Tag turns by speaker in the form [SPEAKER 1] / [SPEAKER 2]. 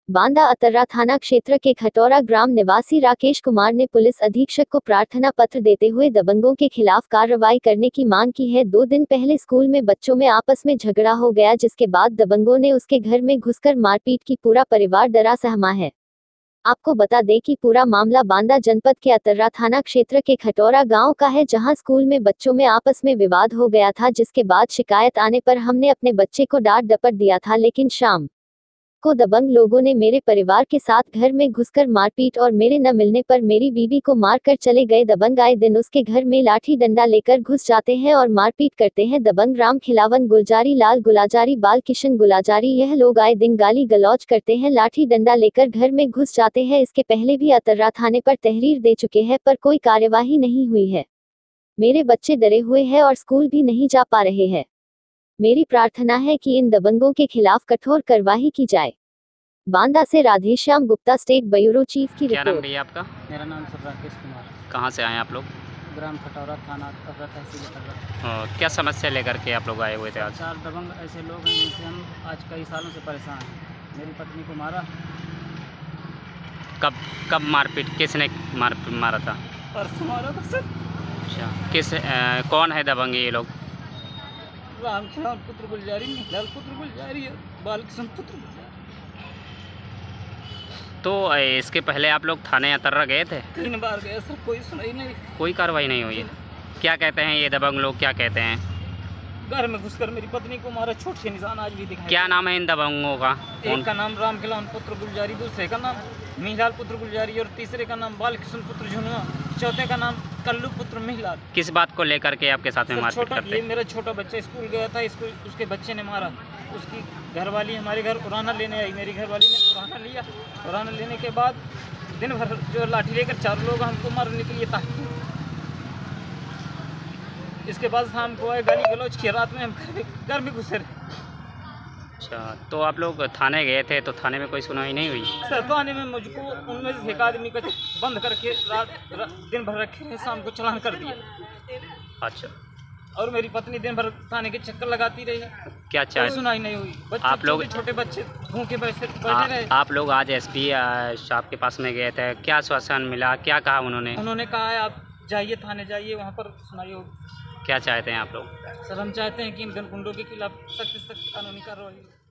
[SPEAKER 1] बांदा अतर्रा थाना क्षेत्र के खटौरा ग्राम निवासी राकेश कुमार ने पुलिस अधीक्षक को प्रार्थना पत्र देते हुए दबंगों के खिलाफ कार्रवाई करने की मांग की है। 2 दिन पहले स्कूल में बच्चों में आपस में झगड़ा हो गया, जिसके बाद दबंगों ने उसके घर में घुसकर मारपीट की। पूरा परिवार डरा सहमा है। आपको बता दें कि पूरा मामला बांदा जनपद के अतर्रा थाना क्षेत्र के खटौरा गांव का है, जहां स्कूल में बच्चों में आपस में विवाद हो गया था, जिसके बाद शिकायत आने पर हमने अपने बच्चे को डांट डपट दिया था, लेकिन शाम को दबंग लोगों ने मेरे परिवार के साथ घर में घुसकर मारपीट और मेरे न मिलने पर मेरी बीवी को मार कर चले गए। दबंग आए दिन उसके घर में लाठी डंडा लेकर घुस जाते हैं और मारपीट करते हैं। दबंग राम खिलावन गुलजारी, लाल गुलाजारी, बाल किशन गुलाजारी, यह लोग आए दिन गाली गलौज करते हैं, लाठी डंडा लेकर घर में घुस जाते हैं। इसके पहले भी अतर्रा थाने पर तहरीर दे चुके हैं, पर कोई कार्यवाही नहीं हुई है। मेरे बच्चे डरे हुए हैं और स्कूल भी नहीं जा पा रहे हैं। मेरी प्रार्थना है कि इन दबंगों के खिलाफ कठोर कार्रवाई की जाए। बांदा से Radheshyam Gupta, state bureau chief की
[SPEAKER 2] क्या नाम
[SPEAKER 1] रिपोर्ट।
[SPEAKER 2] भैया आपका?
[SPEAKER 3] मेरा नाम सर राकेश कुमार,
[SPEAKER 2] कहाँ से आए आप लोग?
[SPEAKER 3] ग्राम खटौरा, थाना अतर्रा, तहसील अतर्रा।
[SPEAKER 2] क्या समस्या लेकर के आप लोग आए हुए थे आज?
[SPEAKER 3] 4 दबंग ऐसे लोग हैं जिनसे हम आज कई सालों से परेशान हैं। मेरी पत्नी को मारा।
[SPEAKER 2] कब कब मारपीट किसने मारा था?
[SPEAKER 3] परसों मारा था सर।
[SPEAKER 2] अच्छा, कौन है दबंग ये लोग?
[SPEAKER 3] राम खिलावन पुत्र गुलजारी, लाल पुत्र गुलजारी और बाल किशन पुत्र गुलजारी।
[SPEAKER 2] तो इसके पहले आप लोग थाने अतर्रा गए थे?
[SPEAKER 3] 3 बार गए सर, कोई सुनाई नहीं।
[SPEAKER 2] कोई कार्रवाई नहीं हुई है। क्या कहते हैं ये दबंग लोग, क्या कहते हैं?
[SPEAKER 3] घर में घुसकर मेरी पत्नी को मारा, छोटे से निशान आज भी दिखाई।
[SPEAKER 2] क्या नाम है इन दबंगों का?
[SPEAKER 3] एक का नाम राम खिलावन पुत्र गुलजारी, दूसरे का नाम मिहिलाल पुत्र गुलजारी और तीसरे का नाम बाल किशन पुत्र झुनुआ, चौथे का नाम कल्लू पुत्र मिहिलाल।
[SPEAKER 2] किस बात को लेकर के आपके साथ में मारपीट करते
[SPEAKER 3] ये
[SPEAKER 2] हैं?
[SPEAKER 3] मेरा छोटा बच्चा स्कूल गया था, स्कूल उसके बच्चे ने मारा। उसकी घरवाली हमारे घर उराना लेने आई, मेरी घरवाली ने उराना लिया। उराना लेने के बाद दिन भर जो लाठी लेकर 4 लोग हमको मारने के लिए था। इसके बाद शाम को आए, गाली गलौज की, रात में हम घर में घुसे रहे।
[SPEAKER 2] अच्छा, तो आप लोग थाने गए थे तो थाने में कोई सुनवाई नहीं हुई?
[SPEAKER 3] सर थाने में मुझको उनमें से एक आदमी को बंद करके दिन भर रखे रहे, शाम को चालान कर दिया।
[SPEAKER 2] अच्छा,
[SPEAKER 3] और मेरी पत्नी दिन भर थाने के चक्कर लगाती रही।
[SPEAKER 2] क्या
[SPEAKER 3] कोई
[SPEAKER 2] चाहे
[SPEAKER 3] सुनाई नहीं हुई।
[SPEAKER 2] आप लोग?
[SPEAKER 3] छोटे बच्चे भूखे बैठे रहे।
[SPEAKER 2] आप लोग आज एसपी साहब के पास में गए थे, क्या आश्वासन मिला, क्या कहा उन्होंने?
[SPEAKER 3] उन्होंने कहा है आप जाइए थाने जाइए, वहाँ पर सुनाई होगी।
[SPEAKER 2] क्या चाहते हैं आप लोग?
[SPEAKER 3] सर हम चाहते हैं कि इन गनकुंडों के खिलाफ सख्त से सख्त कानूनी कार्रवाई हो।